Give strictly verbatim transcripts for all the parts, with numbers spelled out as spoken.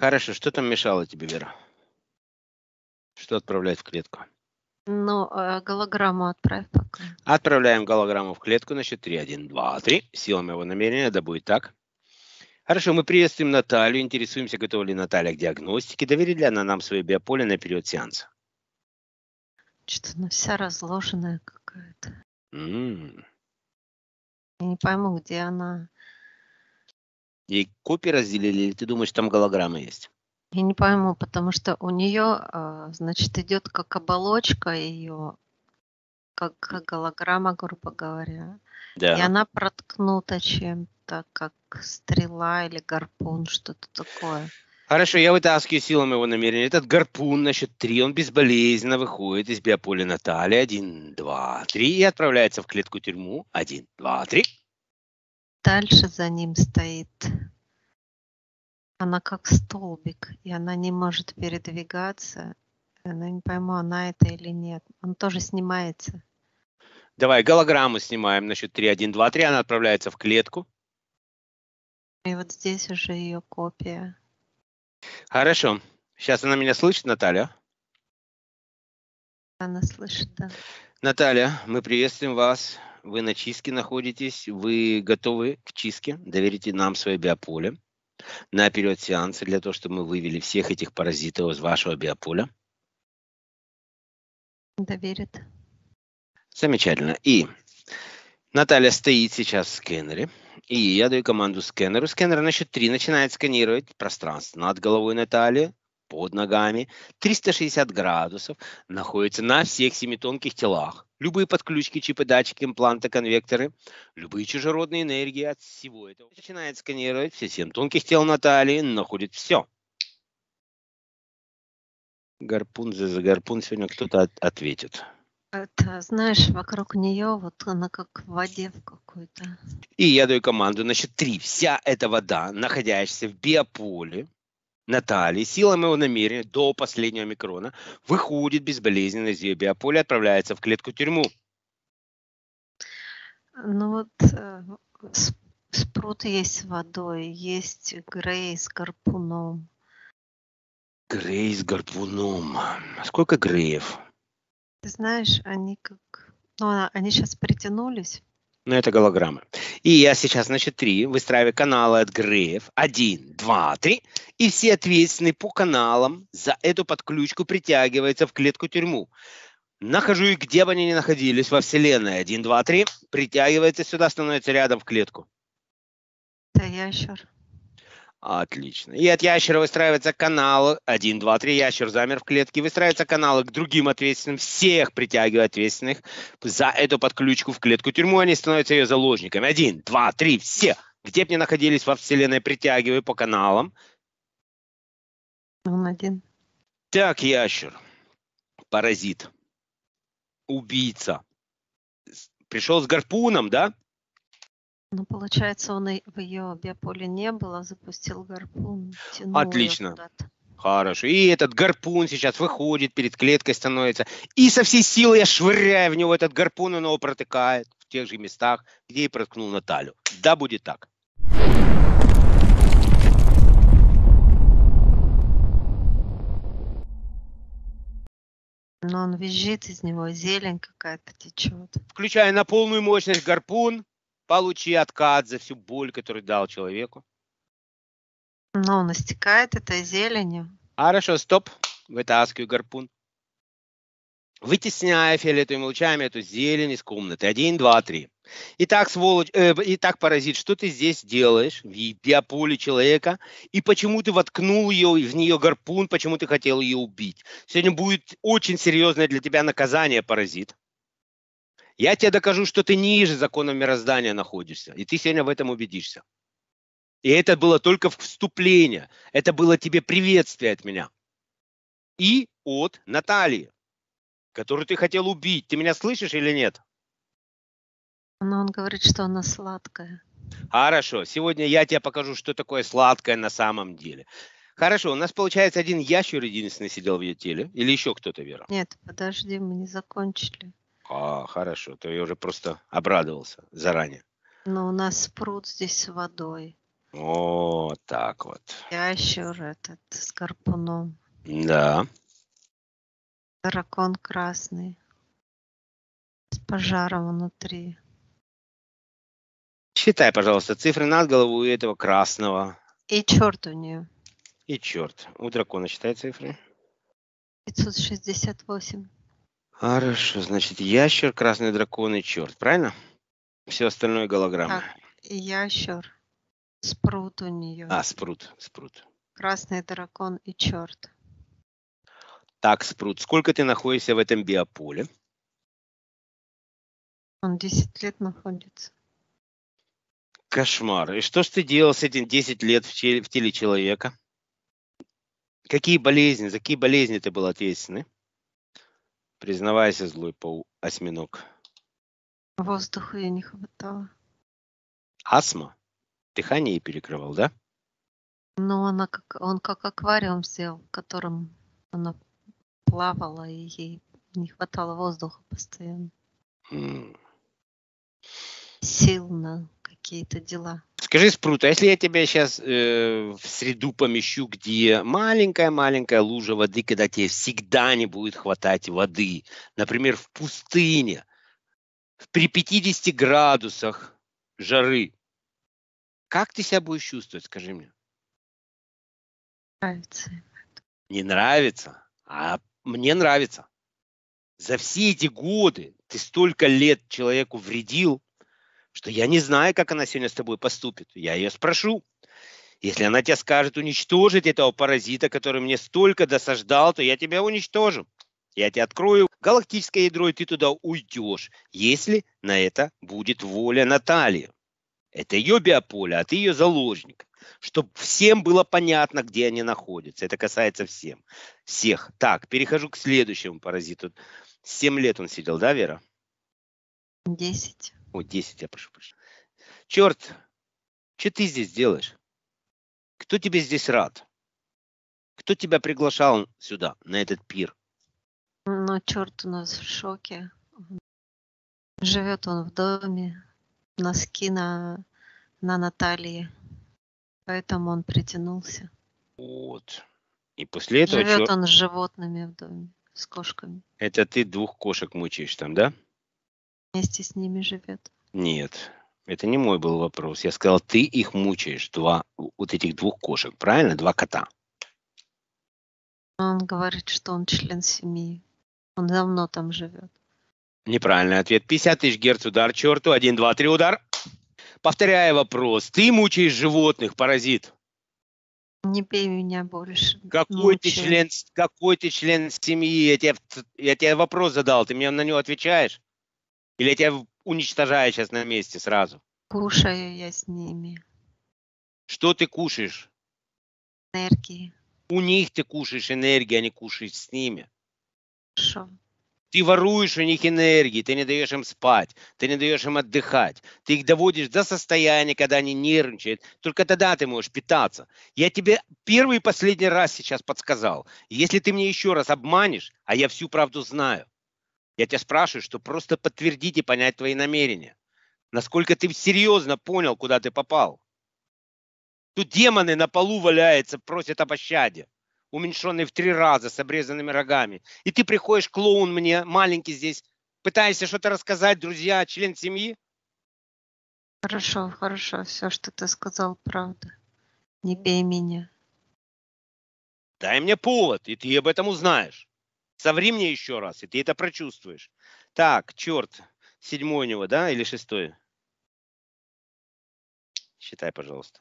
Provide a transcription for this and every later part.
Хорошо, что там мешало тебе, Вера? Что отправлять в клетку? Ну, э, голограмму отправь пока. Отправляем голограмму в клетку на счет три. Один, два, три. Сила моего намерения, да будет так. Хорошо, мы приветствуем Наталью, интересуемся, готова ли Наталья к диагностике, доверит ли она нам свое биополе на период сеанса. Что-то она вся разложенная какая-то. М. Я не пойму, где она. Ей копии разделили, или ты думаешь, там голограмма есть? Я не пойму, потому что у нее, значит, идет как оболочка ее, как, как голограмма, грубо говоря. И Да. она проткнута чем-то, как стрела или гарпун, что-то такое. Хорошо, я вытаскиваю силу моего намерения. Этот гарпун на счет три, он безболезненно выходит из биополя Натальи. Один, два, три. И отправляется в клетку-тюрьму. Один, два, три. Дальше за ним стоит. Она как столбик, и она не может передвигаться. Я не пойму, она это или нет. Он тоже снимается. Давай голограмму снимаем на счет три. Один, два, три. Она отправляется в клетку. И вот здесь уже ее копия. Хорошо. Сейчас она меня слышит, Наталья? Она слышит, да. Наталья, мы приветствуем вас. Вы на чистке находитесь. Вы готовы к чистке? Доверите нам свое биополе на период сеанса для того, чтобы мы вывели всех этих паразитов из вашего биополя. Доверит. Замечательно. И Наталья стоит сейчас в скэнере. И я даю команду скэнеру. Скэнер на счет три начинает сканировать пространство над головой Натальи, под ногами, триста шестьдесят градусов, находится на всех семи тонких телах. Любые подключки, чипы, датчики, импланты, конвекторы, любые чужеродные энергии от всего этого. Начинает сканировать все семь тонких тел Натальи, находит все. Гарпун за гарпун сегодня кто-то от, ответит. Это, знаешь, вокруг нее вот она как в воде в какой-то. И я даю команду на счет три. Вся эта вода, находящаяся в биополе Натальи, сила моего намерения до последнего микрона, выходит безболезненно из ее биополя, отправляется в клетку-тюрьму. Ну вот э, спрут есть с водой, есть Грей с гарпуном. Грей с гарпуном. Сколько Греев? Ты знаешь, они как... Ну, они сейчас притянулись. Ну, это голограммы. И я сейчас, значит, три, выстраиваю каналы от Греев. Один, два, три. И все ответственные по каналам за эту подключку притягиваются в клетку-тюрьму. Нахожу их, где бы они ни находились во Вселенной. Один, два, три. Притягивается сюда, становится рядом в клетку. Это ящер. Отлично. И от ящера выстраивается канал. Один, два, три. Ящер замер в клетке. Выстраиваются каналы к другим ответственным. Всех притягиваю ответственных за эту подключку в клетку-тюрьму. Они становятся ее заложниками. Один, два, три. Все. Где бы ни находились во Вселенной, притягиваю по каналам. Он один. Так, ящер. Паразит. Убийца. Пришел с гарпуном, да? Ну, получается, он и в ее биополе не было, запустил гарпун, тянул Отлично. ее куда-то. Хорошо. И этот гарпун сейчас выходит, перед клеткой становится. И со всей силы я швыряю в него этот гарпун, он его протыкает в тех же местах, где и проткнул Наталью. Да, будет так. Но он визжит, из него зелень какая-то течет. Включая на полную мощность гарпун, получи откат за всю боль, которую дал человеку. Но он истекает этой зеленью. Хорошо, стоп. Вытаскиваю гарпун. Вытесняя фиолетовыми лучами эту зелень из комнаты. Один, два, три. Итак, сволочь, э, итак, паразит, что ты здесь делаешь в биополе человека? И почему ты воткнул ее, в нее гарпун, почему ты хотел ее убить? Сегодня будет очень серьезное для тебя наказание, паразит. Я тебе докажу, что ты ниже законов мироздания находишься. И ты сегодня в этом убедишься. И это было только вступление. Это было тебе приветствие от меня. И от Натальи, которую ты хотел убить. Ты меня слышишь или нет? Но он говорит, что она сладкая. Хорошо. Сегодня я тебе покажу, что такое сладкое на самом деле. Хорошо. У нас, получается, один ящер единственный сидел в ее теле. Или еще кто-то, Вера? Нет, подожди, мы не закончили. А, хорошо. То я уже просто обрадовался заранее. Но у нас спрут здесь с водой. Вот так вот. Ящер этот с гарпуном. Да. Дракон красный. С пожаром внутри. Считай, пожалуйста, цифры над головой у этого красного. И черт у нее. И черт. У дракона считай цифры. пятьсот шестьдесят восемь. Хорошо, значит, ящер, красный дракон и черт, правильно? Все остальное голограммы. Так, ящер. Спрут у нее. А, спрут, спрут. Красный дракон и черт. Так, спрут, сколько ты находишься в этом биополе? Он десять лет находится. Кошмар. И что ж ты делал с этим десять лет в теле, в теле человека? Какие болезни, за какие болезни ты был ответственный? Признавайся, злой пау осьминог. Воздуха ей не хватало. Астма? Дыхание ей перекрывал, да? Но она как, он как аквариум сделал, в котором она плавала, и ей не хватало воздуха постоянно. М. Сил на какие-то дела. Скажи, Спрут, а если я тебя сейчас э, в среду помещу, где маленькая-маленькая лужа воды, когда тебе всегда не будет хватать воды, например, в пустыне, при пятидесяти градусах жары, как ты себя будешь чувствовать, скажи мне? Нравится. Не нравится? А мне нравится. За все эти годы ты столько лет человеку вредил, что я не знаю, как она сегодня с тобой поступит. Я ее спрошу. Если она тебе скажет уничтожить этого паразита, который мне столько досаждал, то я тебя уничтожу. Я тебе открою галактическое ядро, и ты туда уйдешь, если на это будет воля Натальи. Это ее биополе, а ты ее заложник. Чтобы всем было понятно, где они находятся. Это касается всем. Всех. Так, перехожу к следующему паразиту. Семь лет он сидел, да, Вера? Десять. О, десять, я прошу прощения. Черт, что ты здесь делаешь? Кто тебе здесь рад? Кто тебя приглашал сюда, на этот пир? Но черт у нас в шоке. Живет он в доме. Носки на, на Наталье. Поэтому он притянулся. Вот. И после этого Живет черт... он с животными в доме. С кошками. Это ты двух кошек мучаешь там, да? Вместе с ними живет. Нет. Это не мой был вопрос. Я сказал, ты их мучаешь, два, вот этих двух кошек, правильно? Два кота. Он говорит, что он член семьи. Он давно там живет. Неправильный ответ. пятьдесят тысяч герц удар черту. Один, два, три, удар. Повторяю вопрос. Ты мучаешь животных, паразит. Не бей меня больше. Какой ты Мучаю. член, какой ты член семьи? Я тебе, я тебе вопрос задал, ты мне на него отвечаешь? Или я тебя уничтожаю сейчас на месте сразу? Кушаю я с ними. Что ты кушаешь? Энергии. У них ты кушаешь энергию, а не кушаешь с ними. Хорошо. Ты воруешь у них энергии, ты не даешь им спать, ты не даешь им отдыхать. Ты их доводишь до состояния, когда они нервничают. Только тогда ты можешь питаться. Я тебе первый и последний раз сейчас подсказал. Если ты мне еще раз обманешь, а я всю правду знаю, я тебя спрашиваю, что просто подтвердить и понять твои намерения. Насколько ты серьезно понял, куда ты попал. Тут демоны на полу валяются, просят о пощаде. Уменьшенный в три раза, с обрезанными рогами. И ты приходишь, клоун мне, маленький здесь, пытаешься что-то рассказать, друзья, член семьи? Хорошо, хорошо. Все, что ты сказал, правда. Не бей меня. Дай мне повод, и ты об этом узнаешь. Соври мне еще раз, и ты это прочувствуешь. Так, черт, седьмой у него, да, или шестой? Считай, пожалуйста.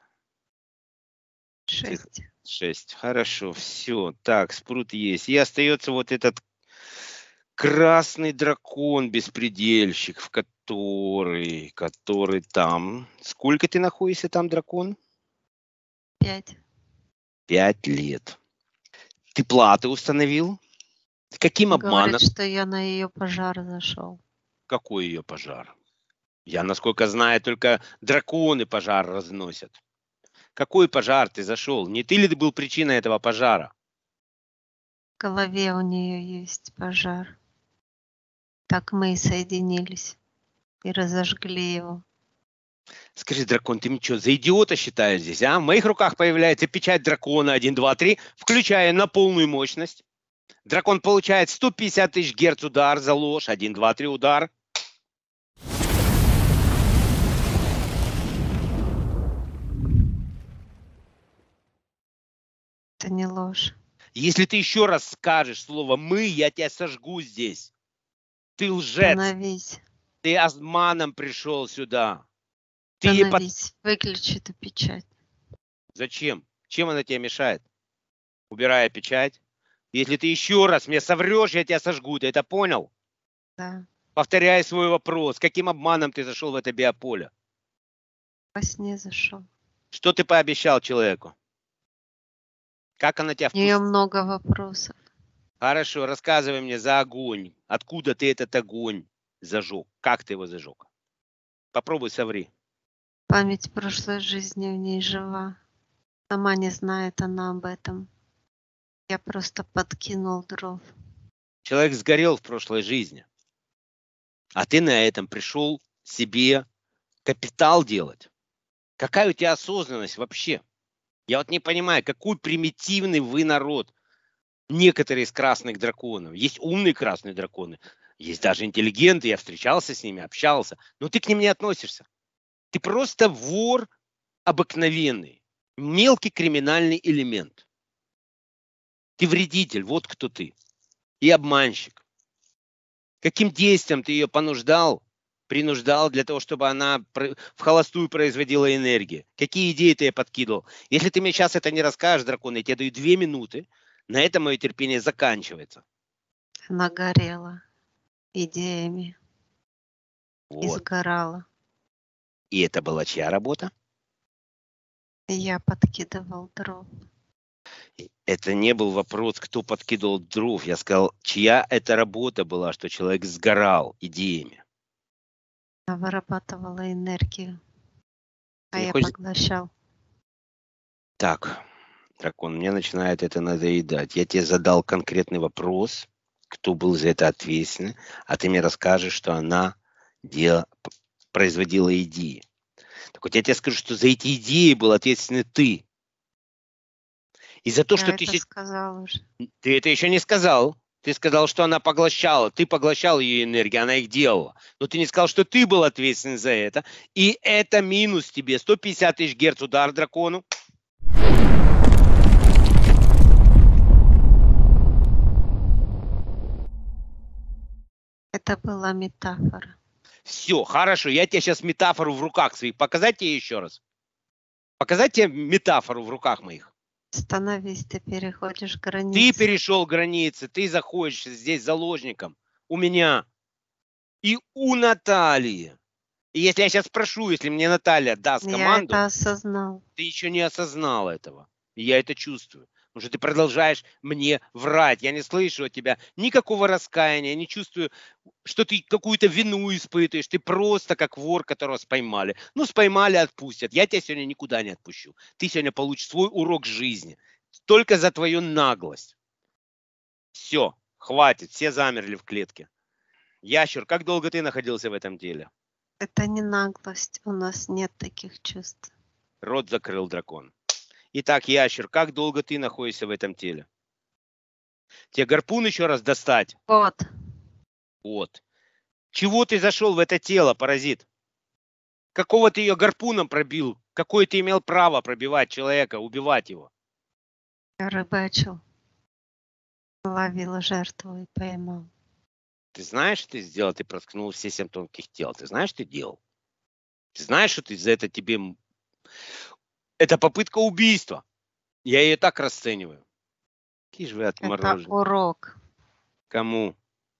Шесть. Шесть. Хорошо, все. Так, спрут есть. И остается вот этот красный дракон-беспредельщик, в который, который там. Сколько ты находишься там, дракон? Пять. Пять лет. Ты платы установил? Каким Он обманом? говорит, что я на ее пожар зашел. Какой ее пожар? Я, насколько знаю, только драконы пожар разносят. Какой пожар ты зашел? Не ты ли ты был причиной этого пожара? В голове у нее есть пожар. Так мы и соединились. И разожгли его. Скажи, дракон, ты меня что, за идиота считаешь здесь, а? В моих руках появляется печать дракона один, два, три, включая на полную мощность. Дракон получает сто пятьдесят тысяч герц удар за ложь. один, два, три удар. Это не ложь. Если ты еще раз скажешь слово «мы», я тебя сожгу здесь. Ты лжец. Становись. Ты обманом пришел сюда. Ты ей под... Становись. Выключи эту печать. Зачем? Чем она тебе мешает? Убирая печать. Если ты еще раз мне соврешь, я тебя сожгу. Ты это понял? Да. Повторяй свой вопрос. Каким обманом ты зашел в это биополе? Во сне зашел. Что ты пообещал человеку? Как она тебя У нее впустила? много вопросов. Хорошо, рассказывай мне за огонь. Откуда ты этот огонь зажег? Как ты его зажег? Попробуй соври. Память прошлой жизни в ней жива. Сама не знает она об этом. Я просто подкинул дров. Человек сгорел в прошлой жизни. А ты на этом пришел себе капитал делать. Какая у тебя осознанность вообще? Я вот не понимаю, какой примитивный вы народ. Некоторые из красных драконов. Есть умные красные драконы. Есть даже интеллигенты. Я встречался с ними, общался. Но ты к ним не относишься. Ты просто вор обыкновенный. Мелкий криминальный элемент. Ты вредитель. Вот кто ты. И обманщик. Каким действием ты ее понуждал, принуждал для того, чтобы она в холостую производила энергию? Какие идеи ты ей подкидывал? Если ты мне сейчас это не расскажешь, дракон, я тебе даю две минуты, на этом мое терпение заканчивается. Она горела идеями. Вот. И сгорала. И это была чья работа? И я подкидывал дров. Это не был вопрос, кто подкидывал дров. Я сказал, чья это работа была, что человек сгорал идеями. Я вырабатывала энергию. А Ты я хочешь... поглощал. Так, дракон, мне начинает это надоедать. Я тебе задал конкретный вопрос, кто был за это ответственен, а ты мне расскажешь, что она дел... производила идеи. Так вот я тебе скажу, что за эти идеи был ответственный ты. И за то, я что это ты... сказала уже. Ты это еще не сказал. Ты сказал, что она поглощала. Ты поглощал ее энергию, она их делала. Но ты не сказал, что ты был ответственен за это. И это минус тебе. сто пятьдесят тысяч герц удар дракону. Это была метафора. Все, хорошо. Я тебе сейчас метафору в руках своих. Показать тебе еще раз? Показать тебе метафору в руках моих? Становись, ты переходишь границы. Ты перешел границы, ты заходишь здесь заложником. У меня и у Натальи. И если я сейчас спрошу, если мне Наталья даст команду... Я это осознал. Ты еще не осознал этого. И я это чувствую. Потому что ты продолжаешь мне врать. Я не слышу от тебя никакого раскаяния, не чувствую, что ты какую-то вину испытываешь. Ты просто как вор, которого споймали. Ну, споймали, отпустят. Я тебя сегодня никуда не отпущу. Ты сегодня получишь свой урок жизни. Только за твою наглость. Все, хватит. Все замерли в клетке. Ящер, как долго ты находился в этом деле? Это не наглость. У нас нет таких чувств. Рот закрыл дракон. Итак, Ящер, как долго ты находишься в этом теле? Тебе гарпун еще раз достать? Вот. Вот. Чего ты зашел в это тело, паразит? Какого ты ее гарпуном пробил? Какое ты имел право пробивать человека, убивать его? Я рыбачил. Ловила жертву и поймал. Ты знаешь, что ты сделал? Ты проткнул все семь тонких тел. Ты знаешь, что ты делал? Ты знаешь, что ты за это тебе... Это попытка убийства. Я ее так расцениваю. Какие же вы отмороженные. Это урок. Кому?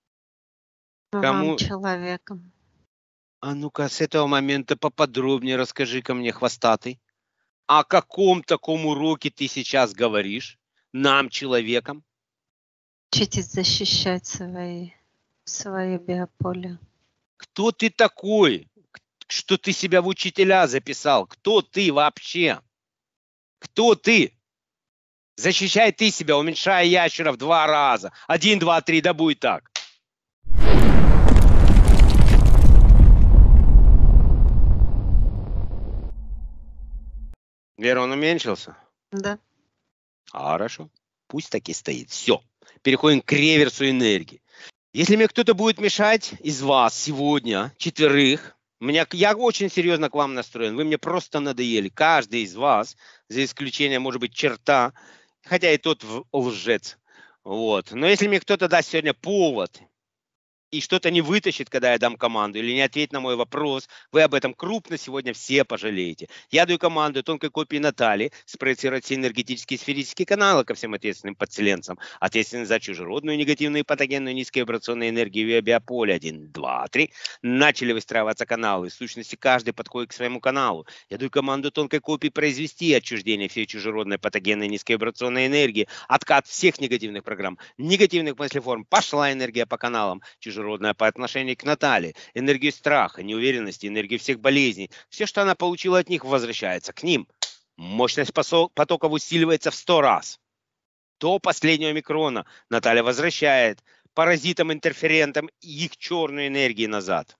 Вам, Кому? человеком. А ну-ка, с этого момента поподробнее расскажи-ка мне, хвостатый. О каком таком уроке ты сейчас говоришь? Нам, человеком? Учитесь защищать свои, свое биополе. Кто ты такой, что ты себя в учителя записал? Кто ты вообще? Кто ты? Защищай ты себя, уменьшая ящера в два раза. Один, два, три, да будет так. Вера, он уменьшился? Да. Хорошо. Пусть так и стоит. Все. Переходим к реверсу энергии. Если мне кто-то будет мешать из вас сегодня, четверых, меня, я очень серьезно к вам настроен. Вы мне просто надоели. Каждый из вас, за исключением, может быть, черта, хотя и тот в- лжец. Вот. Но если мне кто-то даст сегодня повод и что-то не вытащит, когда я дам команду, или не ответит на мой вопрос, вы об этом крупно сегодня все пожалеете. Я даю команду тонкой копии Натальи спроецировать все энергетические сферические каналы ко всем ответственным подселенцам, ответственным за чужеродную, негативную, патогенную, низковибрационную энергию в биополе. Один, два, три. Начали выстраиваться каналы. В сущности, каждый подходит к своему каналу. Я даю команду тонкой копии произвести отчуждение всей чужеродной, патогенной, низковибрационной энергии, откат всех негативных программ, негативных мыслеформ. Пошла энергия по каналам, чужеродная по отношению к Наталье, энергию страха, неуверенности, энергию всех болезней. Все, что она получила от них, возвращается к ним. Мощность потоков усиливается в сто раз. До последнего микрона Наталья возвращает паразитам, интерферентам их черную энергию назад.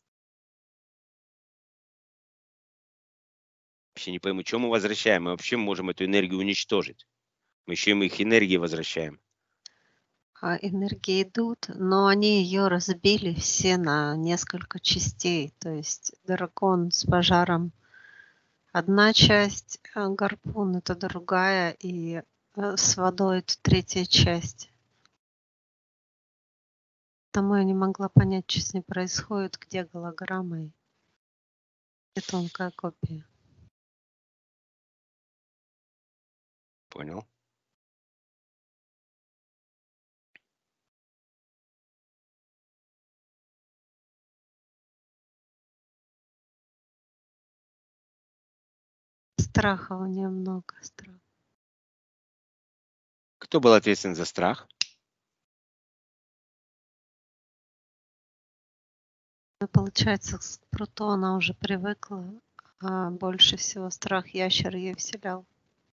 Вообще не пойму, что мы возвращаем. Мы вообще можем эту энергию уничтожить. Мы еще им их энергии возвращаем. А энергии идут, но они ее разбили все на несколько частей. То есть дракон с пожаром одна часть, а гарпун это другая, и э, с водой это третья часть. Потому я не могла понять, что с ней происходит, где голограмма и где тонкая копия. Понял. Страха у нее много. Страха. Кто был ответственен за страх? Ну, получается, к пруту она уже привыкла, а больше всего страх ящер ей вселял.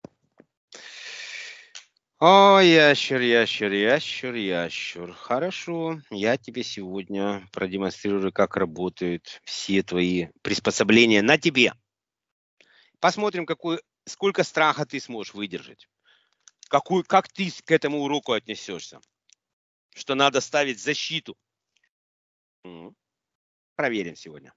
О, ящер, ящер, ящер, ящер. Хорошо, я тебе сегодня продемонстрирую, как работают все твои приспособления на тебе. Посмотрим, какой, сколько страха ты сможешь выдержать. Какую, как ты к этому уроку отнесешься. Что надо ставить защиту. М. Проверим сегодня.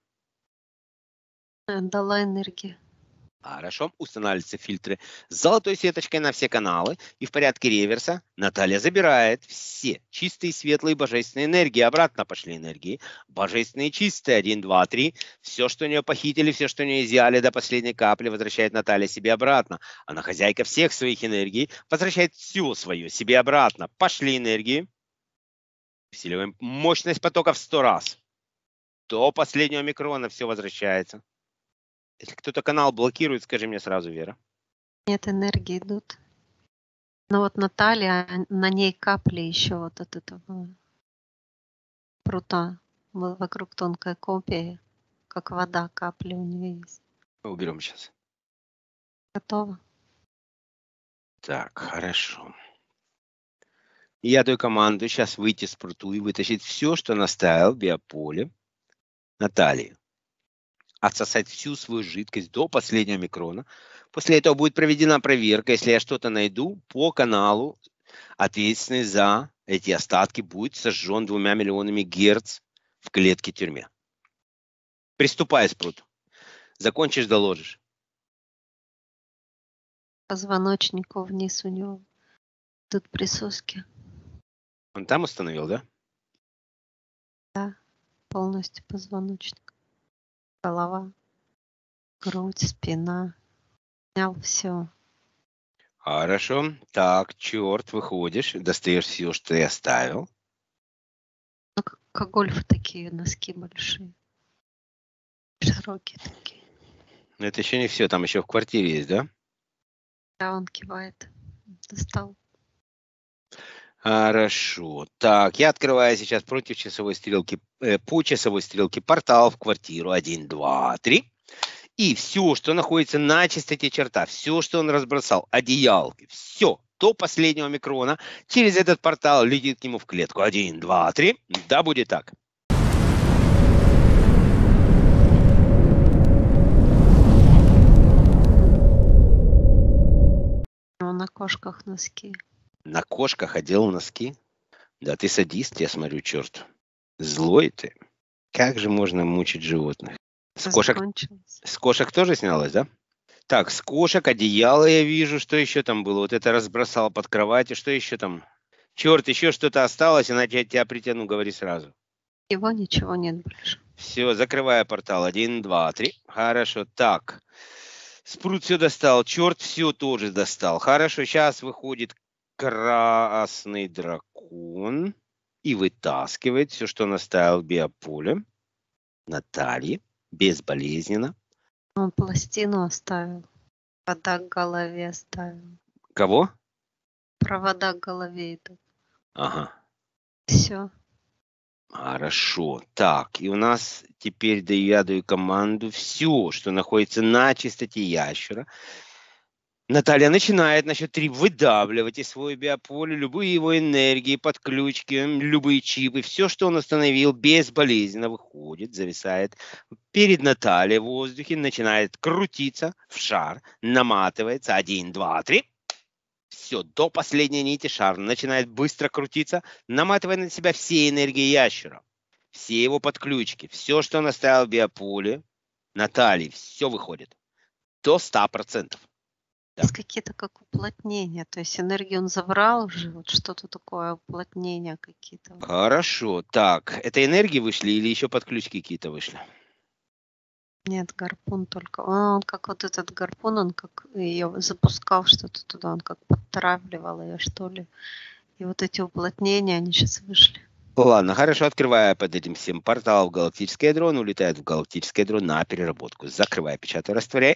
Дала энергию. Хорошо, устанавливаются фильтры с золотой сеточкой на все каналы. И в порядке реверса Наталья забирает все чистые, светлые, божественные энергии. Обратно пошли энергии. Божественные чистые. Один, два, три. Все, что у нее похитили, все, что у нее изъяли до последней капли, возвращает Наталья себе обратно. Она хозяйка всех своих энергий. Возвращает все свое себе обратно. Пошли энергии. Усиливаем мощность потока в сто раз. До последнего микрона все возвращается. Если кто-то канал блокирует, скажи мне сразу, Вера. Нет, энергии идут. Но вот Наталья, на ней капли еще вот от этого прута. Вокруг тонкой копии, как вода, капли у нее есть. Уберем сейчас. Готово. Так, хорошо. Я даю команду сейчас выйти с пруту и вытащить все, что наставил в биополе Натальи. Отсосать всю свою жидкость до последнего микрона. После этого будет проведена проверка. Если я что-то найду по каналу, ответственный за эти остатки будет сожжен двумя миллионами герц в клетке тюрьме. Приступай, спрут. Закончишь, доложишь. Позвоночнику вниз у него тут присоски. Он там установил, да? Да, полностью позвоночник. Голова, грудь, спина. Снял все. Хорошо. Так, черт, выходишь, достаешь все, что я оставил. Ну, как, как гольф такие, носки большие. Широкие такие. Но это еще не все, там еще в квартире есть, да? Да, он кивает. Достал. Хорошо. Так, я открываю сейчас против часовой стрелки, э, по часовой стрелке портал в квартиру. Один, два, три. И все, что находится на частоте черта, все, что он разбросал, одеялки, все, до последнего микрона, через этот портал летит к нему в клетку. Один, два, три. Да, будет так. на кошках носки. На кошках одел носки? Да ты садист, я смотрю, черт. Злой ты. Как же можно мучить животных? С кошек, Закончилось. с кошек тоже снялось, да? Так, с кошек одеяло я вижу. Что еще там было? Вот это разбросал под кроватью. Что еще там? Черт, еще что-то осталось, иначе я тебя притяну, говори сразу. Его ничего нет больше. Все, закрываю портал. Один, два, три. Хорошо. Так. Спрут все достал. Черт все тоже достал. Хорошо. Сейчас выходит красный дракон и вытаскивает все, что он оставил в биополе. Наталье. Безболезненно. Он пластину оставил. Провода к голове оставил. Кого? Провода к голове идут. Ага. Все. Хорошо. Так, и у нас теперь даю, я даю команду все, что находится на чистоте ящера. Наталья начинает на счет три выдавливать из своего биополя любые его энергии, подключки, любые чипы. Все, что он остановил, безболезненно выходит, зависает перед Натальей в воздухе, начинает крутиться в шар, наматывается. Один, два, три. Все, до последней нити шар начинает быстро крутиться, наматывая на себя все энергии ящера, все его подключки, все, что он оставил в биополе, Натальи, все выходит до ста процентов. Да. Есть какие-то как уплотнения. То есть энергию он забрал уже. Вот что-то такое, уплотнения какие-то. Хорошо. Так, это энергии вышли или еще подключки какие-то вышли? Нет, гарпун только. Он, он как вот этот гарпун, он как ее запускал что-то туда, он как подтравливал ее, что ли. И вот эти уплотнения, они сейчас вышли. Ладно, хорошо, открывая под этим всем портал в галактическое ядро, он улетает в галактическое ядро на переработку. Закрывая, печатай, растворяй.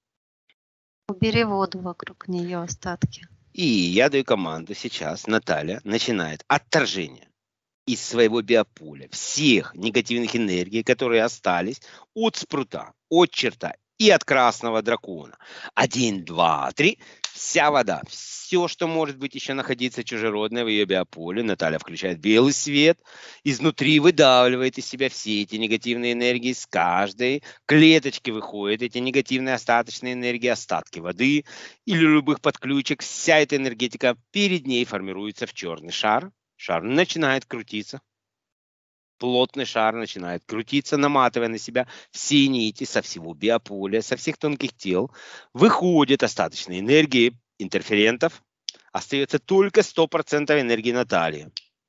Убери воду вокруг нее, остатки. И я даю команду сейчас, Наталья начинает отторжение из своего биополя всех негативных энергий, которые остались от спрута, от черта и от красного дракона. Один, два, три. Вся вода, все, что может быть еще находиться чужеродное в ее биополе, Наталья включает белый свет, изнутри выдавливает из себя все эти негативные энергии, с каждой клеточки выходят эти негативные остаточные энергии, остатки воды или любых подключек. Вся эта энергетика перед ней формируется в черный шар. Шар начинает крутиться. Плотный шар начинает крутиться, наматывая на себя все нити со всего биополя, со всех тонких тел. Выходит остаточные энергии интерферентов. Остается только сто процентов энергии Натальи.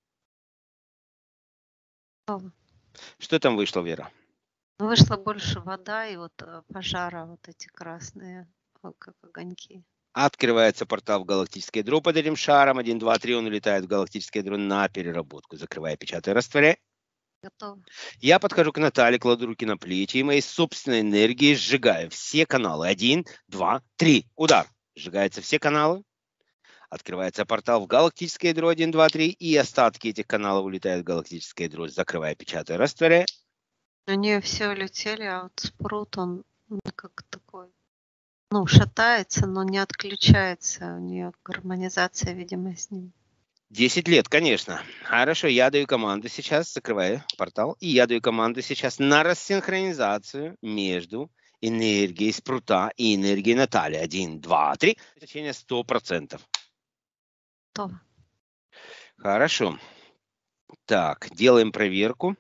О. Что там вышло, Вера? Вышла больше вода и вот пожара, вот эти красные, как огоньки. Открывается портал в галактическое ядро под этим шаром. Один, два, три. Он улетает в галактическое ядро на переработку. Закрывая, печатай, растворяй. Готово. Я подхожу к Наталье, кладу руки на плечи и моей собственной энергией сжигаю все каналы. Один, два, три. Удар. Сжигаются все каналы. Открывается портал в галактическое ядро. Один, два, три. И остатки этих каналов улетают в галактическое ядро. Закрывая, печатай, растворяй. Они все улетели, а вот спрут, он как такой, ну, шатается, но не отключается. У нее гармонизация, видимо, с ним. Десять лет, конечно. Хорошо, я даю команду сейчас, закрываю портал, и я даю команду сейчас на рассинхронизацию между энергией спрута и энергией Натальи. Один, два, три. Значение сто процентов. Готово. Хорошо. Так, делаем проверку.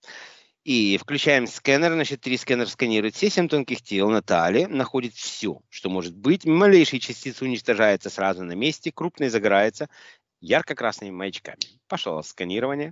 И включаем сканер. Значит, три сканер сканирует все семь тонких тел Натальи. Находит все, что может быть. Малейшие частицы уничтожаются сразу на месте. Крупные загораются ярко-красными маячками. Пошло сканирование.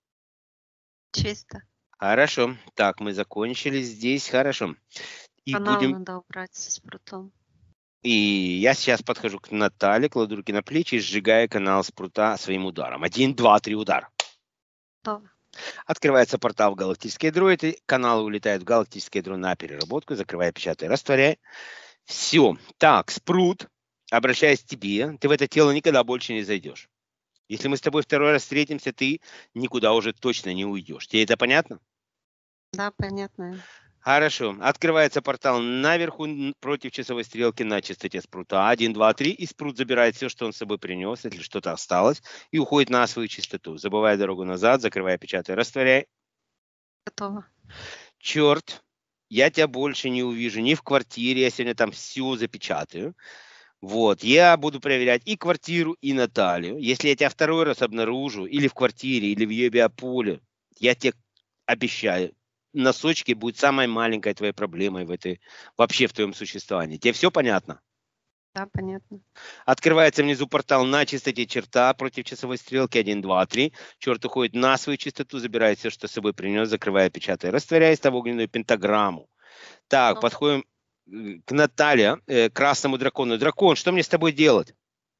Чисто. Хорошо. Так, мы закончили здесь. Хорошо. И Канал будем... надо убрать с спрутом. И я сейчас подхожу к Наталье, кладу руки на плечи и сжигаю канал спрута своим ударом. Один, два, три, удар. Готово. Открывается портал в галактические ядро. Эти каналы улетают в галактическое ядро на переработку. Закрывая, печатай, растворяй. Все. Так, спрут, обращаясь к тебе, ты в это тело никогда больше не зайдешь. Если мы с тобой второй раз встретимся, ты никуда уже точно не уйдешь. Тебе это понятно? Да, понятно. Хорошо. Открывается портал наверху против часовой стрелки на частоте спрута. Один, два, три. И спрут забирает все, что он с собой принес, если что-то осталось, и уходит на свою частоту. Забывая дорогу назад, закрывая, печатай, растворяй. Готово. Черт, я тебя больше не увижу ни в квартире, я сегодня там все запечатаю. Вот, я буду проверять и квартиру, и Наталью. Если я тебя второй раз обнаружу, или в квартире, или в ее биополе, я тебе обещаю, носочки будет самой маленькой твоей проблемой в этой, вообще в твоем существовании. Тебе все понятно? Да, понятно. Открывается внизу портал на чистоте черта против часовой стрелки один, два, три. Черт уходит на свою чистоту, забирает все, что с собой принес, закрывая, печатая, растворяясь в огненную пентаграмму. Так, Ну, подходим э, к Наталье, э, красному дракону. Дракон, что мне с тобой делать?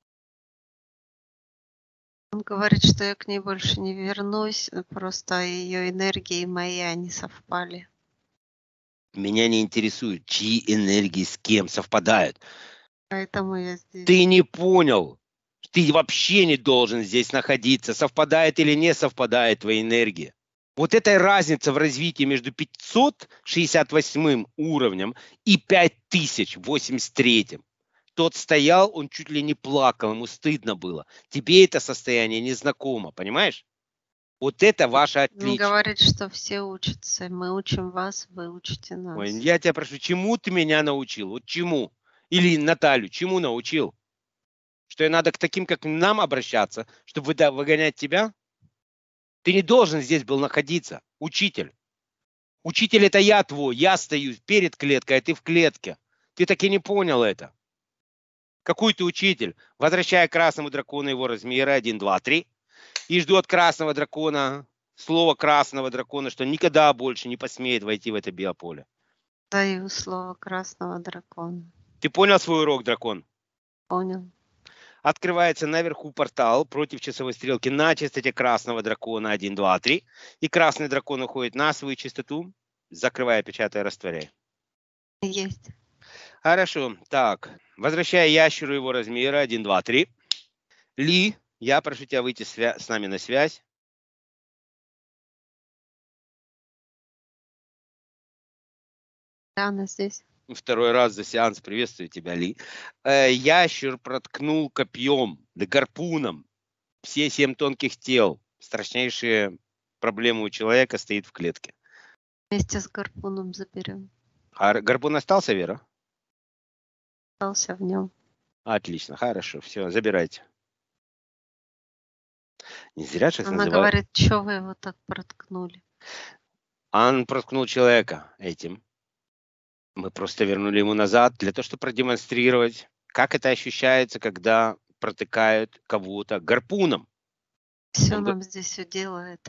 Он говорит, что я к ней больше не вернусь, э, просто ее энергии и мои, они совпали. Меня не интересует, чьи энергии с кем совпадают. Поэтому я здесь. Ты не понял. Ты вообще не должен здесь находиться. Совпадает или не совпадает твоя энергия. Вот эта разница в развитии между пятьсот шестьдесят восьмым уровнем и пять тысяч восемьдесят третьим. Тот стоял, он чуть ли не плакал, ему стыдно было. Тебе это состояние не знакомо, понимаешь? Вот это ваше Он отличие. говорит, что все учатся. Мы учим вас, вы учите нас. Ой, я тебя прошу, чему ты меня научил? Вот чему? Или Наталью, чему научил? Что я надо к таким, как нам, обращаться, чтобы выда- выгонять тебя? Ты не должен здесь был находиться, учитель. Учитель — это я твой, я стою перед клеткой, а ты в клетке. Ты так и не понял это. Какой ты учитель? Возвращая красному дракону его размеры один, два, три. И жду от красного дракона, слова красного дракона, что никогда больше не посмеет войти в это биополе. Даю слово красного дракона. Ты понял свой урок, дракон? Понял. Открывается наверху портал против часовой стрелки на частоте красного дракона один, два, три. И красный дракон уходит на свою частоту, закрывая, печатая, растворяя. Есть. Хорошо. Так, возвращая ящеру его размера один, два, три. Ли, я прошу тебя выйти свя- с нами на связь. Да, она здесь. Второй раз за сеанс. Приветствую тебя, Ли. Э, ящер проткнул копьем, да гарпуном все семь тонких тел. Страшнейшие проблемы у человека стоит в клетке. Вместе с гарпуном заберем. А гарпун остался, Вера? Остался в нем. Отлично, хорошо, все, забирайте. Не зря сейчас Она называют. говорит, что вы его так проткнули? Он проткнул человека этим. Мы просто вернули ему назад для того, чтобы продемонстрировать, как это ощущается, когда протыкают кого-то гарпуном. Все Он бы- нам здесь все делает.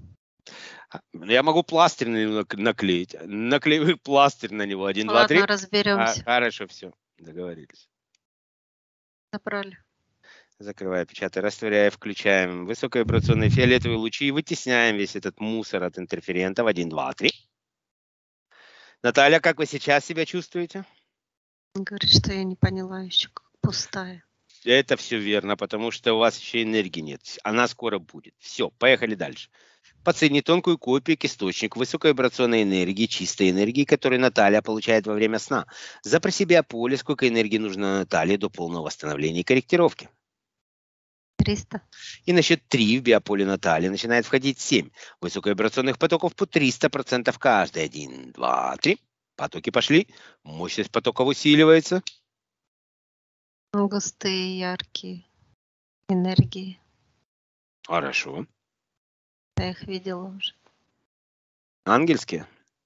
Я могу пластырь на него нак- наклеить. Наклею пластырь на него. Один, два, три. Ладно, разберемся. А, хорошо, все, договорились. Забрали. Закрывая, печатая, растворяя, включаем высоковибрационные фиолетовые лучи и вытесняем весь этот мусор от интерферентов. Один, два, три. Наталья, как вы сейчас себя чувствуете? Он говорит, что я не поняла еще, как пустая. Это все верно, потому что у вас еще энергии нет. Она скоро будет. Все, поехали дальше. Подсоедини тонкую копию к источнику высоковибрационной энергии, чистой энергии, которую Наталья получает во время сна. Запроси биополе, сколько энергии нужно Наталье до полного восстановления и корректировки. триста. И на счет три в биополе Натальи начинает входить семь высоковибрационных потоков по триста процентов каждый. Один, два, три. Потоки пошли. Мощность потоков усиливается. Густые, яркие энергии. Хорошо. Я их видела уже. Ангельские?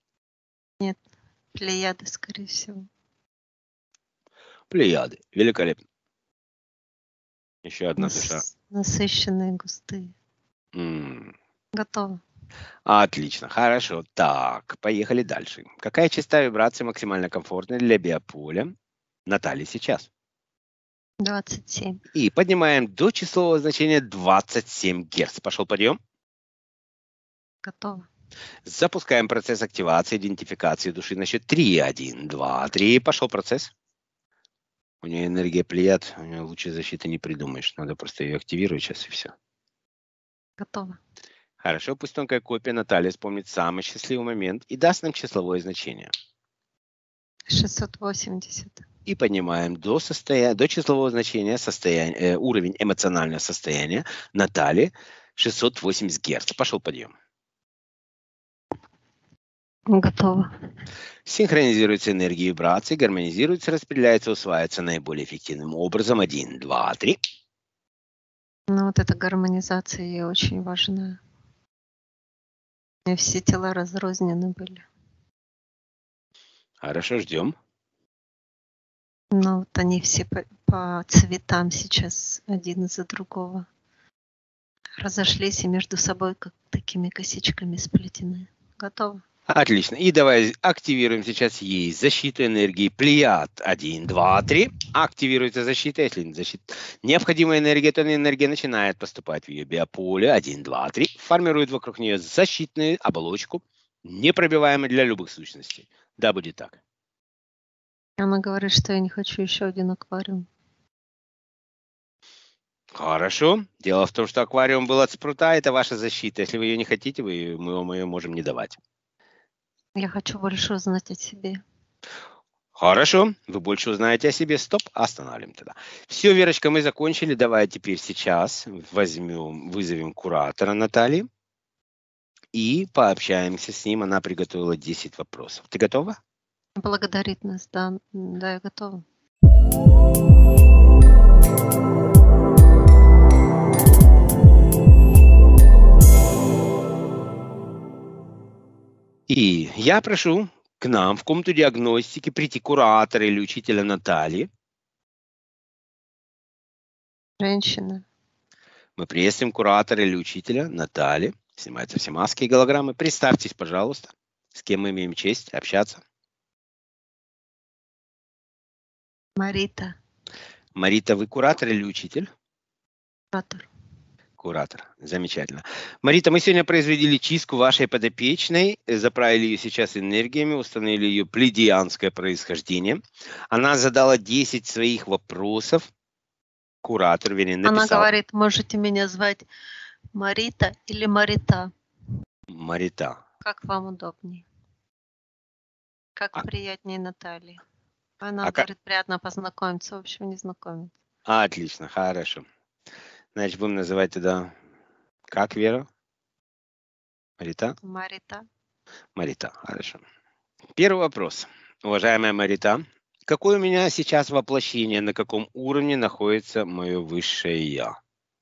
Плеяды, скорее всего. Плеяды. Великолепно. Еще одна Нас- душа. Насыщенные, густые. М. Готово. Отлично, хорошо. Так, поехали дальше. Какая частота вибрации максимально комфортная для биополя Натальи сейчас? двадцать семь. И поднимаем до числового значения двадцать семь Гц. Пошел подъем. Готово. Запускаем процесс активации, идентификации души на счет три. Один, два, три. Пошел процесс. У нее энергия плеяд, у нее лучшей защиты не придумаешь. Надо просто ее активировать сейчас и все. Готово. Хорошо, пусть тонкая копия Натальи вспомнит самый счастливый момент и даст нам числовое значение. шестьсот восемьдесят. И поднимаем до, состоя... до числового значения состояния, э, уровень эмоционального состояния Натальи шестьсот восемьдесят Гц. Пошел подъем. Готово. Синхронизируются энергии и вибрации, гармонизируются, распределяются, усваиваются наиболее эффективным образом. Один, два, три. Ну вот эта гармонизация ей очень важна. И все тела разрознены были. Хорошо, ждем. Но вот они все по, по цветам сейчас один из-за другого разошлись и между собой как такими косичками сплетены. Готово. Отлично. И давай активируем сейчас ей защиту энергии Плеяд. Один, два, три. Активируется защита. Если нет защиты, необходимая энергия, то энергия начинает поступать в ее биополе. Один, два, три. Формирует вокруг нее защитную оболочку, непробиваемую для любых сущностей. Да, будет так. Она говорит, что я не хочу еще один аквариум. Хорошо. Дело в том, что аквариум был от спрута, это ваша защита. Если вы ее не хотите, вы, мы вам ее можем не давать. Я хочу больше узнать о себе. Хорошо, вы больше узнаете о себе. Стоп, останавливаем тогда. Все, Верочка, мы закончили. Давай теперь сейчас возьмем, вызовем куратора Натальи и пообщаемся с ним. Она приготовила десять вопросов. Ты готова? Благодарит нас, да, да, я готова. И я прошу к нам в комнату диагностики прийти куратора или учителя Натальи. Женщина. Мы приветствуем куратора или учителя Натальи. Снимаются все маски и голограммы. Представьтесь, пожалуйста, с кем мы имеем честь общаться. Марита. Марита, вы куратор или учитель? Куратор. Куратор. Замечательно. Марита, мы сегодня произвели чистку вашей подопечной, заправили ее сейчас энергиями, установили ее плеядианское происхождение. Она задала десять своих вопросов. Куратор, вернее, написал. Она говорит, можете меня звать Марита или Марита. Марита. Как вам удобнее? Как А- приятнее Натальи. Она А ка- говорит, приятно познакомиться, в общем, не знакомиться. Отлично, хорошо. Значит, будем называть тогда... Как, Вера? Марита? Марита. Марита, хорошо. Первый вопрос. Уважаемая Марита, какое у меня сейчас воплощение, на каком уровне находится мое высшее Я?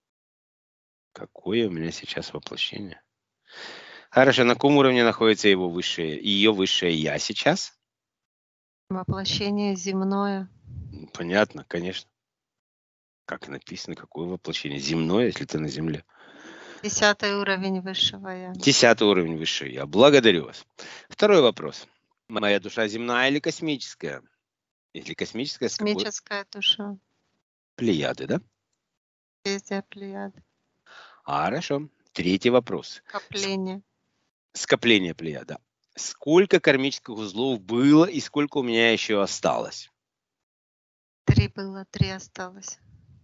Какое у меня сейчас воплощение? Хорошо, на каком уровне находится его высшее, ее высшее Я сейчас? Воплощение земное. Понятно, конечно. Как написано, какое воплощение? Земное, если ты на Земле. Десятый уровень высшего я. Десятый уровень высшее Я. Благодарю вас. Второй вопрос. Моя душа земная или космическая? Если космическая, с какой? Космическая душа. Плеяды, да? Везде плеяд. Хорошо. Третий вопрос. Копление. Скопление плеяда. Сколько кармических узлов было и сколько у меня еще осталось? Три было, три осталось.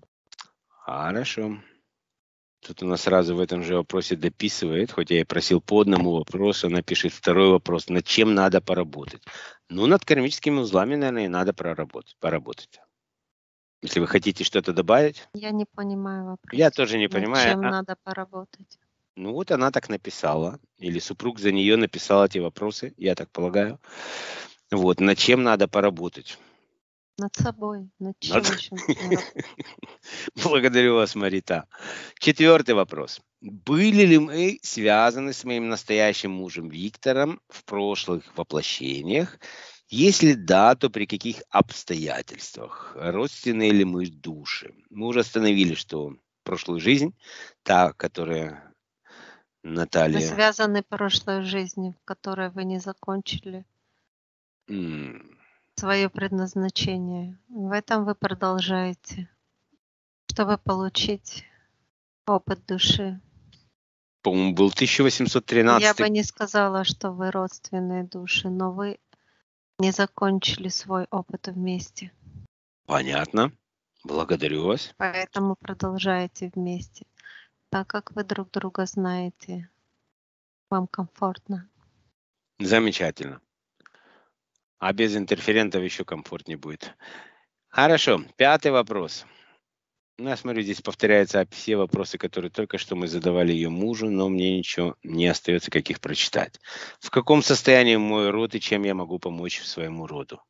Хорошо. Тут она сразу в этом же вопросе дописывает, хоть я и просил по одному вопросу, она пишет второй вопрос, над чем надо поработать. Ну, над кармическими узлами, наверное, и надо проработать, поработать. Если вы хотите что-то добавить. Я не понимаю вопрос. Я тоже не Над понимаю. чем а- надо поработать? Ну, вот она так написала. Или супруг за нее написал эти вопросы, я так полагаю. Вот, над чем надо поработать. Над собой. Над чем Над- еще нужно работать? Благодарю вас, Марита. Четвертый вопрос. Были ли мы связаны с моим настоящим мужем Виктором в прошлых воплощениях? Если да, то при каких обстоятельствах? Родственные ли мы души? Мы уже установили, что прошлую жизнь, та, которая Вы Наталья... связаны прошлой жизнью, в которой вы не закончили м, свое предназначение. В этом вы продолжаете, чтобы получить опыт души. По-моему, был тысяча восемьсот Я тринадцатый. бы не сказала, что вы родственные души, но вы не закончили свой опыт вместе, Понятно. Благодарю вас. поэтому продолжаете вместе. Так как вы друг друга знаете, вам комфортно. Замечательно. А без интерферентов еще комфортнее будет. Хорошо. Пятый вопрос. Ну, я смотрю, здесь повторяются все вопросы, которые только что мы задавали ее мужу, но мне ничего не остается, как их прочитать. В каком состоянии мой род и чем я могу помочь своему роду?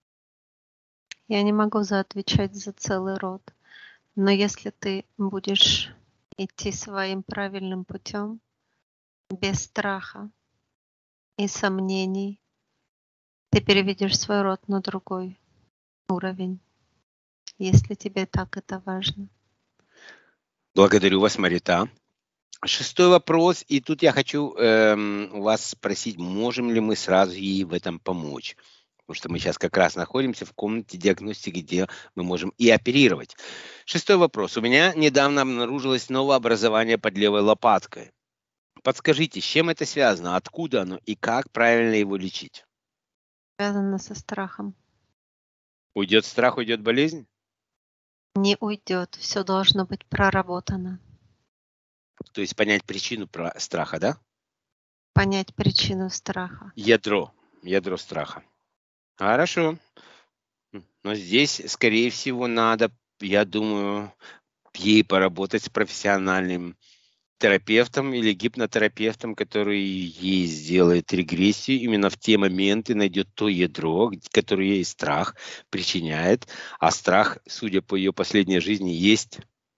Я не могу заотвечать за целый род, но если ты будешь идти своим правильным путем, без страха и сомнений, ты переведешь свой род на другой уровень, если тебе так это важно. Благодарю вас, Марита. Шестой вопрос, и тут я хочу эм, вас спросить, можем ли мы сразу ей в этом помочь? Потому что мы сейчас как раз находимся в комнате диагностики, где мы можем и оперировать. Шестой вопрос. У меня недавно обнаружилось новое образование под левой лопаткой. Подскажите, с чем это связано, откуда оно и как правильно его лечить? Связано со страхом. Уйдет страх, уйдет болезнь? Не уйдет, все должно быть проработано. То есть понять причину про- страха, да? Понять причину страха. Ядро, ядро страха. Хорошо. Но здесь, скорее всего, надо, я думаю, ей поработать с профессиональным терапевтом или гипнотерапевтом, который ей сделает регрессию именно в те моменты, найдет то ядро, которое ей страх причиняет. А страх, судя по ее последней жизни, есть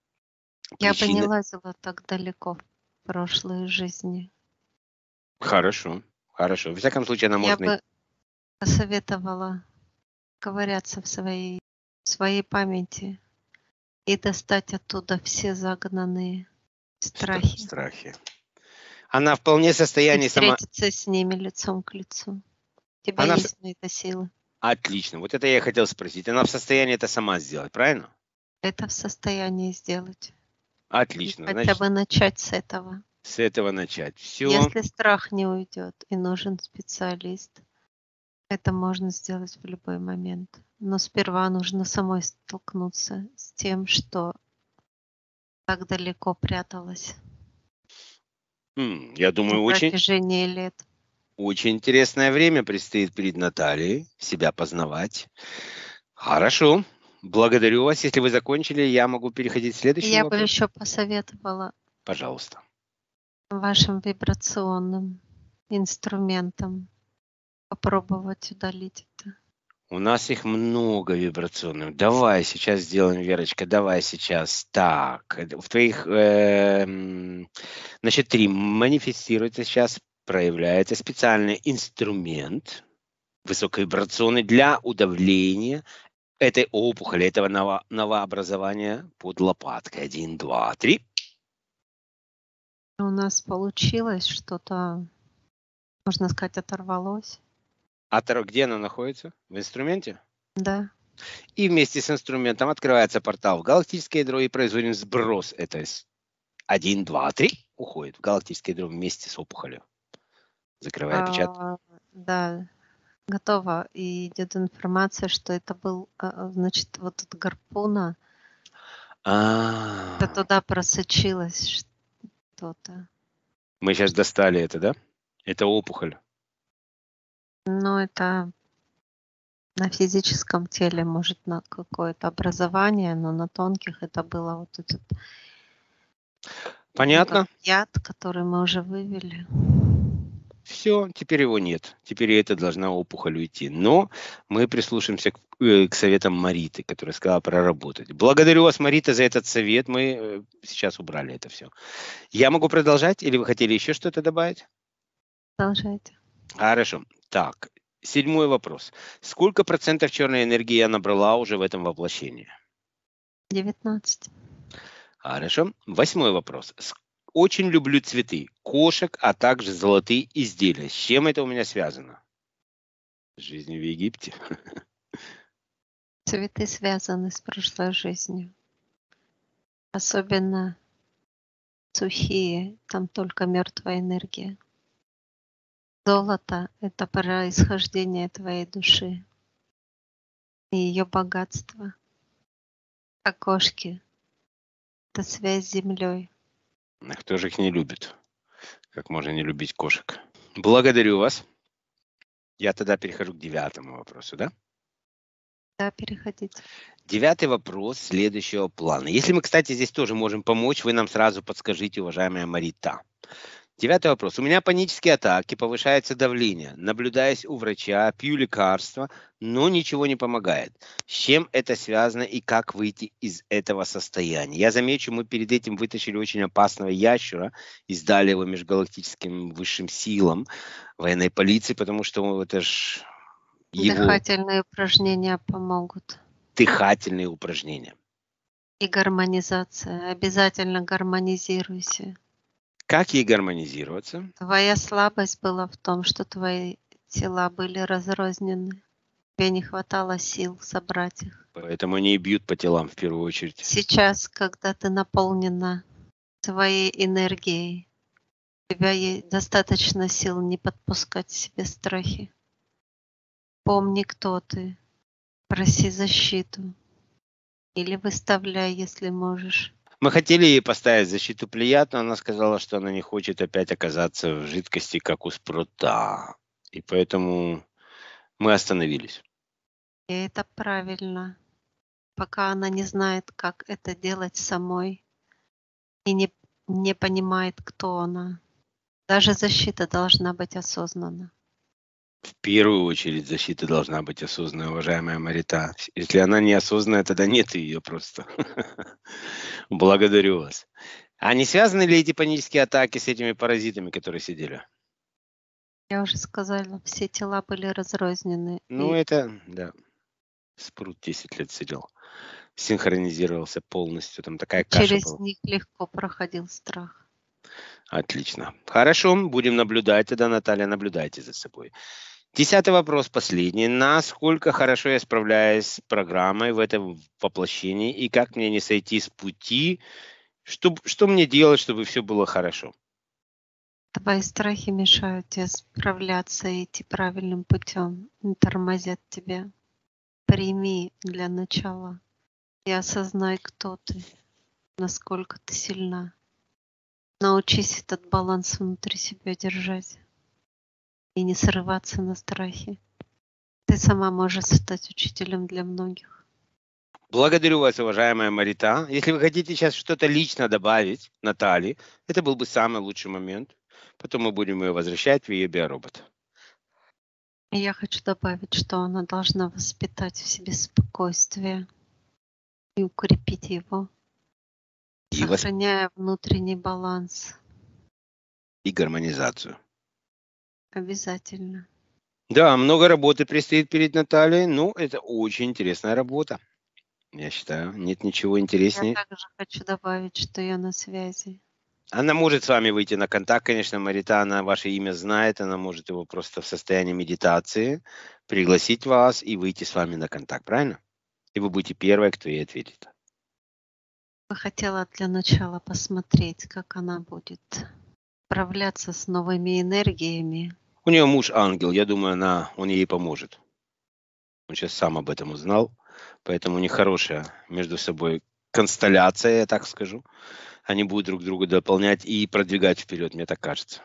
Я бы не причина. лазила так далеко в прошлой жизни. Хорошо, хорошо. Во всяком случае, она Я может найти. бы посоветовала ковыряться в своей, в своей памяти и достать оттуда все загнанные Стра- страхи страхи. Она вполне в и состоянии сама. встретиться с ними лицом к лицу. У тебя Она в... есть на это силы. Отлично. Вот это я и хотел спросить. Она в состоянии это сама сделать, правильно? Это в состоянии сделать. И Отлично. хотя Значит, бы начать с этого. с этого начать. Все. Если страх не уйдет и нужен специалист, это можно сделать в любой момент. Но сперва нужно самой столкнуться с тем, что так далеко пряталось Я на думаю, очень, протяжении лет. очень интересное время предстоит перед Натальей. Себя познавать. Хорошо. Благодарю вас. Если вы закончили, я могу переходить к следующему Я бы вопросу. еще посоветовала Пожалуйста. вашим вибрационным инструментам попробовать удалить это. У нас их много вибрационных. Давай сейчас сделаем, Верочка, давай сейчас. Так, это в твоих, эм, значит, три манифестируется сейчас, проявляется специальный инструмент высоковибрационный для удавления этой опухоли, этого ново- новообразования под лопаткой. Один, два, три. У нас получилось что-то, можно сказать, оторвалось. А второй, где оно находится? В инструменте? Да. И вместе с инструментом открывается портал в галактическое ядро и производим сброс этой с- один, два, три. Уходит в галактическое ядро вместе с опухолью. Закрывая печать. А, да, готово. И идет информация, что это был, а, значит, вот эта гарпуна, А, это туда просочилось что-то. мы сейчас достали это, да? Это опухоль. Но это на физическом теле, может, на какое-то образование, но на тонких это было вот этот ну, как Понятно? яд, который мы уже вывели. Все, теперь его нет. Теперь и это должна опухоль уйти. Но мы прислушаемся к, э, к советам Мариты, которая сказала проработать. Благодарю вас, Марита, за этот совет. Мы э, сейчас убрали это все. Я могу продолжать или вы хотели еще что-то добавить? Продолжайте. Хорошо. Так, седьмой вопрос. Сколько процентов черной энергии я набрала уже в этом воплощении? девятнадцать. Хорошо. Восьмой вопрос. С- Очень люблю цветы, кошек, а также золотые изделия. С чем это у меня связано? С жизнью в Египте. Цветы связаны с прошлой жизнью. Особенно сухие, там только мертвая энергия. Золото — это происхождение твоей души и ее богатство. А кошки — это связь с землей. А кто же их не любит? Как можно не любить кошек? Благодарю вас. Я тогда перехожу к девятому вопросу, да? Да, переходите. Девятый вопрос следующего плана. Если мы, кстати, здесь тоже можем помочь, вы нам сразу подскажите, уважаемая Марита. Девятый вопрос. У меня панические атаки, повышается давление. Наблюдаюсь у врача, пью лекарства, но ничего не помогает. С чем это связано и как выйти из этого состояния? Я замечу, мы перед этим вытащили очень опасного ящера и сдали его межгалактическим высшим силам военной полиции, потому что это ж его Дыхательные упражнения помогут. дыхательные упражнения. И гармонизация. Обязательно гармонизируйся. Как ей гармонизироваться? Твоя слабость была в том, что твои тела были разрознены. Тебе не хватало сил собрать их. Поэтому они и бьют по телам в первую очередь. Сейчас, когда ты наполнена своей энергией, у тебя есть достаточно сил не подпускать себе страхи. Помни, кто ты. Проси защиту. Или выставляй, если можешь. Мы хотели ей поставить защиту Плеяд, но она сказала, что она не хочет опять оказаться в жидкости, как у спрута. И поэтому мы остановились. И это правильно. Пока она не знает, как это делать самой и не, не понимает, кто она. Даже защита должна быть осознанна. В первую очередь защита должна быть осознанной, уважаемая Марита. Если она неосознанная, тогда нет ее просто. Благодарю вас. А не связаны ли эти панические атаки с этими паразитами, которые сидели? Я уже сказала, все тела были разрознены. Ну, И это, да. Спрут десять лет сидел. Синхронизировался полностью. Там такая каша через была. них легко проходил страх. Отлично. Хорошо, будем наблюдать тогда, Наталья, наблюдайте за собой. Десятый вопрос, последний. Насколько хорошо я справляюсь с программой в этом воплощении и как мне не сойти с пути? Что, что мне делать, чтобы все было хорошо? Твои страхи мешают тебе справляться и идти правильным путем, не тормозят тебя. Прими для начала и осознай, кто ты, насколько ты сильна. Научись этот баланс внутри себя держать и не срываться на страхе. Ты сама можешь стать учителем для многих. Благодарю вас, уважаемая Марита. Если вы хотите сейчас что-то лично добавить Наталье, это был бы самый лучший момент. Потом мы будем ее возвращать в ее биоробот. И я хочу добавить, что она должна воспитать в себе спокойствие и укрепить его, И, вос... сохраняя внутренний баланс. и гармонизацию. Обязательно. Да, много работы предстоит перед Натальей. Ну, это очень интересная работа. Я считаю, нет ничего Я интереснее. также хочу добавить, что я на связи. Она может с вами выйти на контакт, конечно, Марита, она ваше имя знает, она может его просто в состоянии медитации пригласить вас и выйти с вами на контакт, правильно? И вы будете первой, кто ей ответит. Я хотела для начала посмотреть, как она будет справляться с новыми энергиями. У нее муж ангел, я думаю, она, он ей поможет. Он сейчас сам об этом узнал, поэтому у них хорошая между собой констелляция, я так скажу. Они будут друг друга дополнять и продвигать вперед, мне так кажется.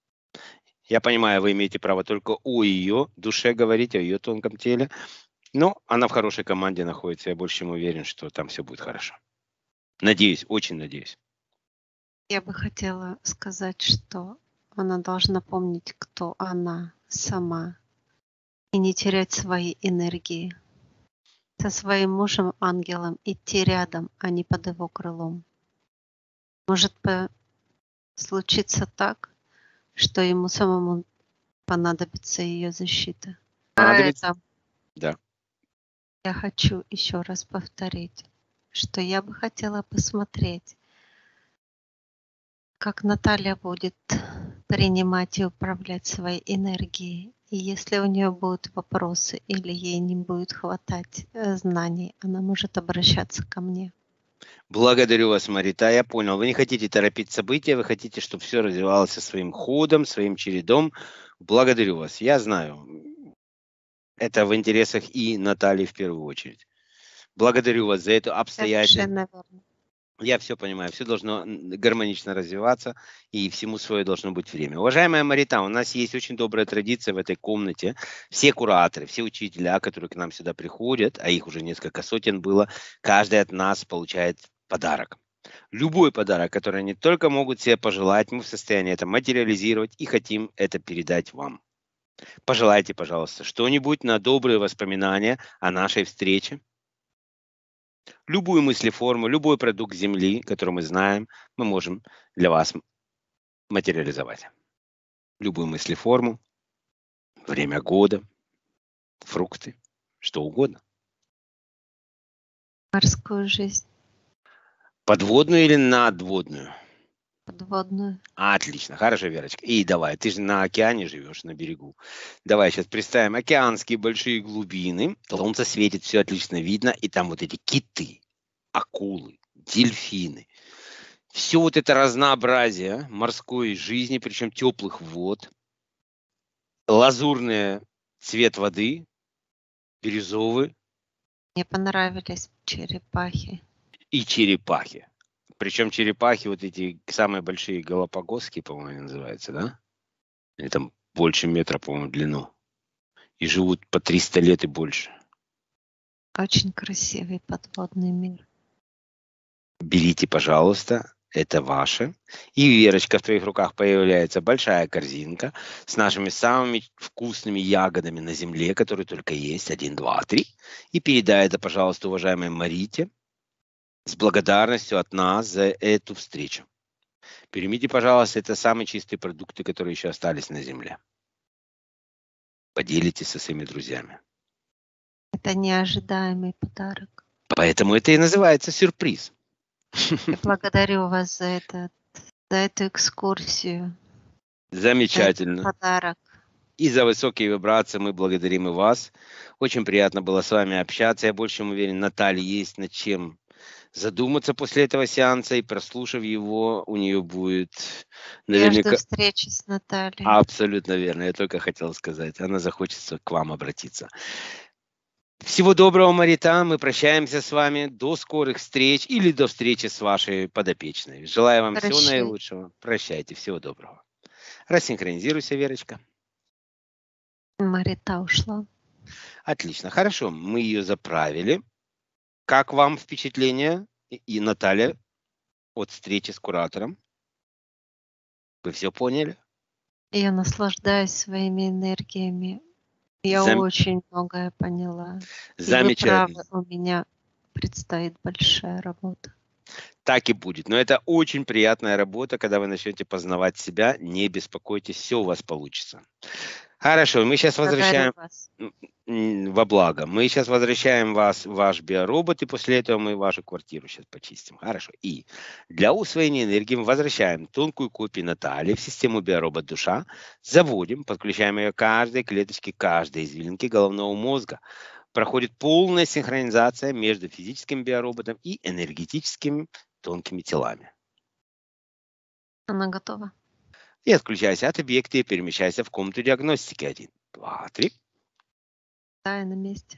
Я понимаю, вы имеете право только о ее душе говорить, о ее тонком теле, но она в хорошей команде находится, я больше чем уверен, что там все будет хорошо. Надеюсь, очень надеюсь. Я бы хотела сказать, что она должна помнить, кто она сама, и не терять свои энергии. Со своим мужем, ангелом, идти рядом, а не под его крылом. Может случиться так, что ему самому понадобится ее защита. Понадобится? Поэтому Да. я хочу еще раз повторить, что я бы хотела посмотреть, как Наталья будет принимать и управлять своей энергией. И если у нее будут вопросы или ей не будет хватать знаний, она может обращаться ко мне. Благодарю вас, Марита. Я понял. Вы не хотите торопить события, вы хотите, чтобы все развивалось своим ходом, своим чередом. Благодарю вас. Я знаю, это в интересах и Натальи в первую очередь. Благодарю вас за это обстоятельство. Совершенно верно. Я все понимаю, все должно гармонично развиваться, и всему свое должно быть время. Уважаемая Марита, у нас есть очень добрая традиция в этой комнате. Все кураторы, все учителя, которые к нам сюда приходят, а их уже несколько сотен было, каждый от нас получает подарок. Любой подарок, который они только могут себе пожелать, мы в состоянии это материализировать и хотим это передать вам. Пожелайте, пожалуйста, что-нибудь на добрые воспоминания о нашей встрече. Любую мыслеформу, любой продукт Земли, который мы знаем, мы можем для вас материализовать. Любую мыслеформу, время года, фрукты, что угодно. Морскую жизнь. Подводную или надводную? Подводную. Отлично, хорошо, Верочка. И давай, ты же на океане живешь, на берегу. Давай сейчас представим океанские большие глубины. Солнце светит, все отлично видно. И там вот эти киты, акулы, дельфины. Все вот это разнообразие морской жизни, причем теплых вод. Лазурный цвет воды, бирюзовый. Мне понравились черепахи. И черепахи. Причем черепахи вот эти самые большие галапагосские, по-моему, называются, да? Они там больше метра, по-моему, в длину. И живут по триста лет и больше. Очень красивый подводный мир. Берите, пожалуйста, это ваше. И, Верочка, в твоих руках появляется большая корзинка с нашими самыми вкусными ягодами на земле, которые только есть. Один, два, три. И передай это, пожалуйста, уважаемой Марите, с благодарностью от нас за эту встречу. Примите, пожалуйста, это самые чистые продукты, которые еще остались на земле. Поделитесь со своими друзьями. Это неожидаемый подарок. Поэтому это и называется сюрприз. Я благодарю вас за, этот, за эту экскурсию. Замечательно. За подарок. И за высокие вибрации мы благодарим и вас. Очень приятно было с вами общаться. Я больше чем уверен, Наталье есть над чем задуматься после этого сеанса, и прослушав его, у нее будет наверняка... Я жду встречи с Натальей. Абсолютно верно, я только хотел сказать. Она захочется к вам обратиться. Всего доброго, Марита. Мы прощаемся с вами. До скорых встреч или до встречи с вашей подопечной. Желаю вам Прощай. всего наилучшего. Прощайте. Всего доброго. Рассинхронизируйся, Верочка. Марита ушла. Отлично. Хорошо. Мы ее заправили. Как вам впечатление, и Наталья, от встречи с куратором? Вы все поняли? Я наслаждаюсь своими энергиями. Я Зам... очень многое поняла. Замечательно. И вы правы, у меня предстоит большая работа. Так и будет. Но это очень приятная работа, когда вы начнете познавать себя. Не беспокойтесь, все у вас получится. Хорошо, мы сейчас возвращаем вас. во благо. Мы сейчас возвращаем вас в ваш биоробот, и после этого мы вашу квартиру сейчас почистим. Хорошо. И для усвоения энергии мы возвращаем тонкую копию Натальи в систему биоробот душа, заводим, подключаем ее к каждой клеточке, каждой извилинке головного мозга. Проходит полная синхронизация между физическим биороботом и энергетическими тонкими телами. Она готова. И отключайся от объекта и перемещайся в комнату диагностики. Один, два, три. Да, я на месте.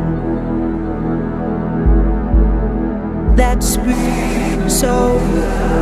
That spirit so